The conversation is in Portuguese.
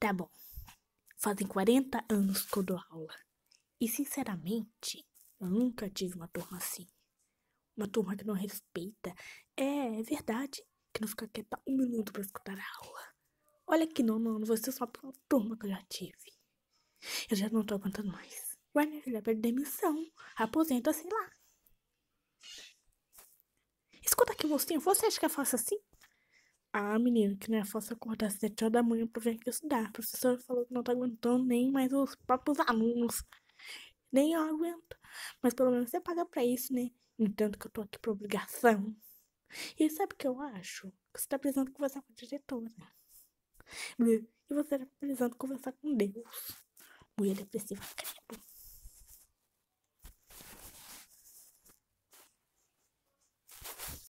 Tá bom, fazem 40 anos que eu dou aula. E, sinceramente, eu nunca tive uma turma assim. Uma turma que não respeita. É verdade que não fica quieta um minuto pra escutar a aula. Olha que não vai ser só pela turma que eu já tive. Eu já não tô aguentando mais. Ué, minha filha, pede demissão. Aposenta, sei lá. Escuta aqui, mocinho, você acha que é fácil assim? Ah, menino, que não é fácil acordar às 7 horas da manhã pra vir aqui estudar. A professora falou que não tá aguentando nem mais os próprios alunos. Nem eu aguento. Mas pelo menos você paga pra isso, né? Entanto que eu tô aqui por obrigação. E sabe o que eu acho? Que você tá precisando conversar com a diretora. E você tá precisando conversar com Deus. Mulher depressiva, credo.